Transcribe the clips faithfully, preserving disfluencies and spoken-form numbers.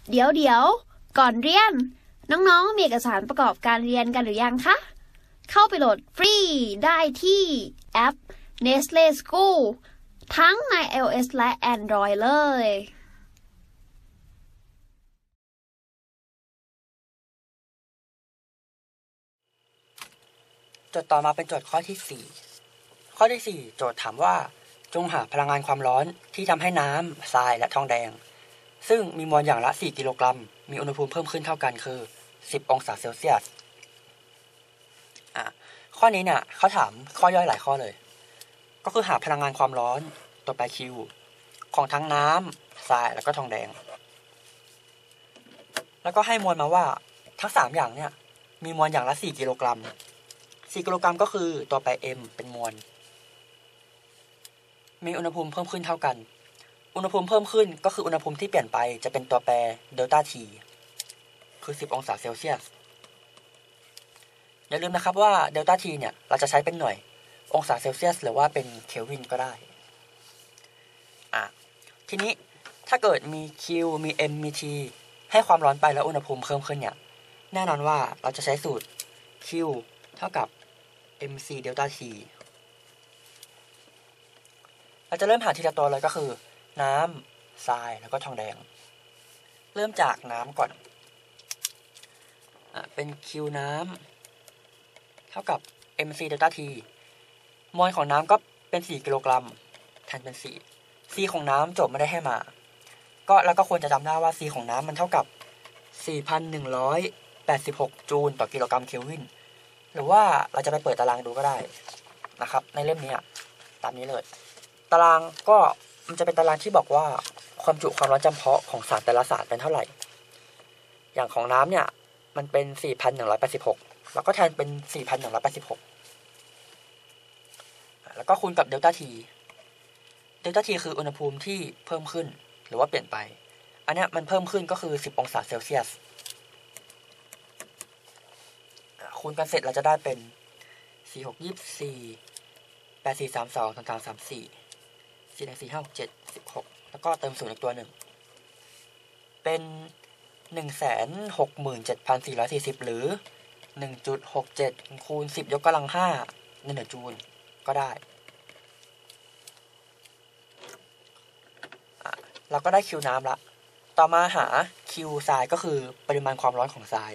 เดี๋ยวเดี๋ยวก่อนเรียนน้องๆมีเอกสารประกอบการเรียนกันหรือยังคะเข้าไปโหลดฟรีได้ที่แอป Nestle School ทั้งใน iOS และ Android เลยโจทย์ต่อมาเป็นโจทย์ข้อที่สี่ข้อที่สี่โจทย์ถามว่าจงหาพลังงานความร้อนที่ทำให้น้ำทรายและทองแดงซึ่งมีมวลอย่างละสี่กิโลกรัมมีอุณหภูมิเพิ่มขึ้นเท่ากันคือสิบองศาเซลเซียสอ่ะข้อนี้เนี่ยเขาถามข้อย่อยหลายข้อเลยก็คือหาพลังงานความร้อนตัวแปร Q ของทั้งน้ำทรายแล้วก็ทองแดงแล้วก็ให้มวลมาว่าทั้งสามอย่างเนี่ยมีมวลอย่างละสี่กิโลกรัมสี่กิโลกรัมก็คือตัวแปร M เป็นมวลมีอุณหภูมิเพิ่มขึ้นเท่ากันอุณหภูมิเพิ่มขึ้นก็คืออุณหภูมิที่เปลี่ยนไปจะเป็นตัวแปรเดลต้า T คือสิบองศาเซลเซียสอย่าลืมนะครับว่าเดลต้า T เนี่ยเราจะใช้เป็นหน่วยองศาเซลเซียสหรือว่าเป็นเคลวินก็ได้อ่ะทีนี้ถ้าเกิดมี Q มี M มี T ให้ความร้อนไปแล้วอุณหภูมิเพิ่มขึ้นเนี่ยแน่นอนว่าเราจะใช้สูตร Q เท่ากับ mc เดลต้า T เราจะเริ่มหาทีละตัวเลยก็คือน้ำทรายแล้วก็ทองแดงเริ่มจากน้ำก่อนอ่ะเป็น Q น้ำเท่ากับ mc เดลต้า T มวลของน้ำก็เป็นสี่กิโลกรัมแทนเป็นสี่ C ของน้ำโจทย์ไม่ได้ให้มาก็แล้วก็ควรจะจำได้ว่า C ของน้ำมันเท่ากับ สี่พันหนึ่งร้อยแปดสิบหก จูลต่อกิโลกรัมเคลวินหรือว่าเราจะไปเปิดตารางดูก็ได้นะครับในเล่มนี้ตามนี้เลยตารางก็มันจะเป็นตารางที่บอกว่าความจุความร้อนจำเพาะของสารแต่ละสารเป็นเท่าไหร่อย่างของน้ำเนี่ยมันเป็น สี่พันหนึ่งร้อยแปดสิบหก แล้วก็แทนเป็น สี่พันหนึ่งร้อยแปดสิบหก แล้วก็คูณกับเดลต้า T เดลต้า T คืออุณหภูมิที่เพิ่มขึ้นหรือว่าเปลี่ยนไปอันนี้มันเพิ่มขึ้นก็คือสิบองศาเซลเซียสคูณกันเสร็จเราจะได้เป็นสี่ หก ยี่สิบสี่ แปด สี่ สาม สอง สาม สาม สาม สี่ สี่ หนึ่ง สี่ ห้า หก เจ็ด สิบหกแล้วก็เติมศูนย์อีกตัวหนึ่งเป็น หนึ่งแสนหกหมื่นเจ็ดพันสี่ร้อยสี่สิบ หรือ หนึ่งจุดหกเจ็ด คูณสิบยกกำลังห้าในหน่วยจูลก็ได้เราก็ได้ Q น้ำละต่อมาหา Q ทรายก็คือปริมาณความร้อนของทราย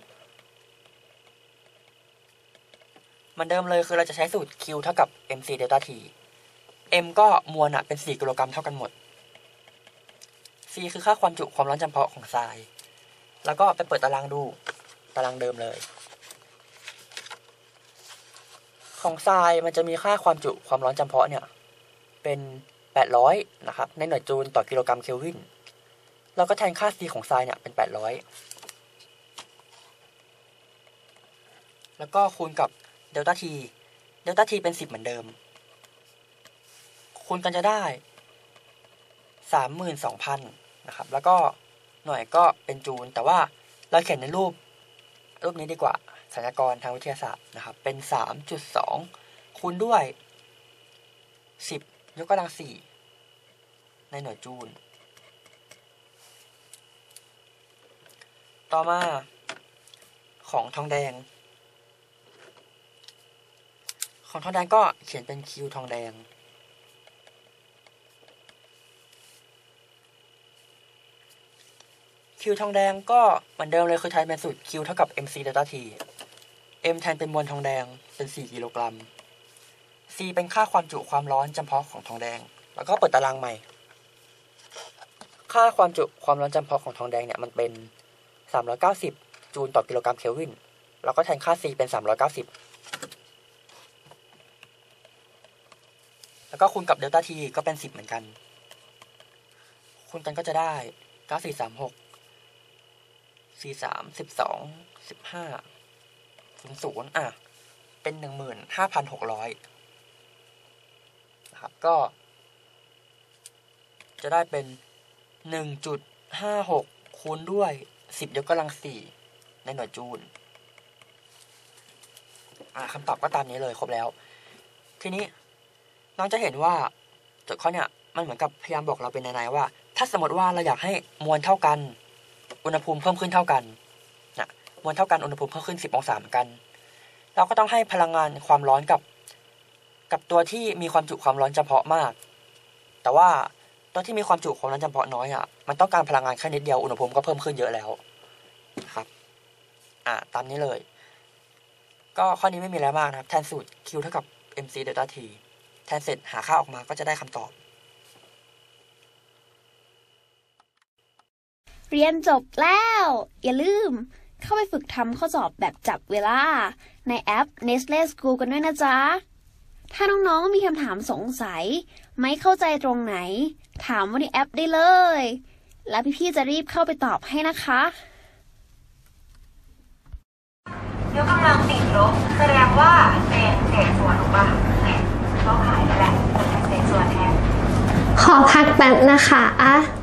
เหมือนเดิมเลยคือเราจะใช้สูตร Q เท่ากับ mc เดลต้า T M ก็มวลอ่ะเป็นสี่กิโลกรัมเท่ากันหมด C คือค่าความจุความร้อนจำเพาะของทรายแล้วก็ไปเปิดตารางดูตารางเดิมเลยของทรายมันจะมีค่าความจุความร้อนจำเพาะเนี่ยเป็นแปดร้อยนะครับในหน่วยจูลต่อกิโลกรัมเคลวินเราก็แทนค่า C ของทรายเนี่ยเป็นแปดร้อยแล้วก็คูณกับเดลต้า T เดลต้า T เป็นสิบเหมือนเดิมคูณกันจะได้ สามหมื่นสองพัน นะครับแล้วก็หน่วยก็เป็นจูลแต่ว่าเราเขียนในรูปรูปนี้ดีกว่าสัญญากรทางวิทยาศาสตร์นะครับเป็น สามจุดสอง คูณด้วยสิบยกกำลังสี่ในหน่วยจูลต่อมาของทองแดงของทองแดงก็เขียนเป็น Q ทองแดง Q ทองแดงก็เหมือนเดิมเลยคือแทนเป็นสูตร Q เท่ากับ mc เดลต้า T M แทนเป็นมวลทองแดงเป็นสี่กิโลกรัม C เป็นค่าความจุความร้อนจำเพาะของทองแดงแล้วก็เปิดตารางใหม่ค่าความจุความร้อนจำเพาะของทองแดงเนี่ยมันเป็นสามร้อยเก้าสิบจูลต่อกิโลกรัมเคลวินแล้วก็แทนค่า C เป็นสามร้อยเก้าสิบแล้วก็คูณกับเดลต้า T ก็เป็นสิบเหมือนกันคูณกันก็จะได้เก้า สี่ สาม หก สี่ สาม สิบสอง สิบห้า ศูนย์ ศูนย์อ่ะเป็น หนึ่งหมื่นห้าพันหกร้อย นะครับก็จะได้เป็น หนึ่งจุดห้าหก คูณด้วยสิบยกกำลังสี่ในหน่วยจูลอ่ะคำตอบก็ตามนี้เลยครบแล้วทีนี้น้องจะเห็นว่าโจทย์ข้อเนี้ยมันเหมือนกับพยายามบอกเราเป็นในๆว่าถ้าสมมติว่าเราอยากให้มวลเท่ากันอุณหภูมิเพิ่มขึ้นเท่ากันนะมวลเท่ากันอุณหภูมิเพิ่มขึ้นสิบองศาเหมือนกันเราก็ต้องให้พลังงานความร้อนกับกับตัวที่มีความจุความร้อนเฉพาะมากแต่ว่าตัวที่มีความจุความร้อนเฉพาะน้อยอ่ะมันต้องการพลังงานแค่นิดเดียวอุณหภูมิก็เพิ่มขึ้นเยอะแล้วนะครับอ่าตามนี้เลยก็ข้อนี้ไม่มีอะไรมากนะครับแทนสูตร Q เท่ากับ mc delta t แทนเสร็จหาค่าออกมาก็จะได้คำตอบเรียนจบแล้ว อย่าลืมเข้าไปฝึกทำข้อสอบแบบจับเวลาในแอป Nestle School กันด้วยนะจ๊ะถ้าน้องๆมีคำถามสงสัยไม่เข้าใจตรงไหนถามว่าในแอปได้เลยแล้วพี่ๆจะรีบเข้าไปตอบให้นะคะยกกำลังติดลบแสดงว่าเป็นเศษส่วนถูกป่ะเนี่ยก็หายไปแหละเป็นเศษส่วนแทนขอพักแป๊บนะคะ